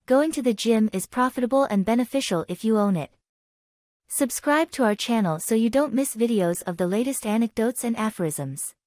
Going to the gym is profitable and beneficial if you own it. Subscribe to our channel so you don't miss videos of the latest anecdotes and aphorisms.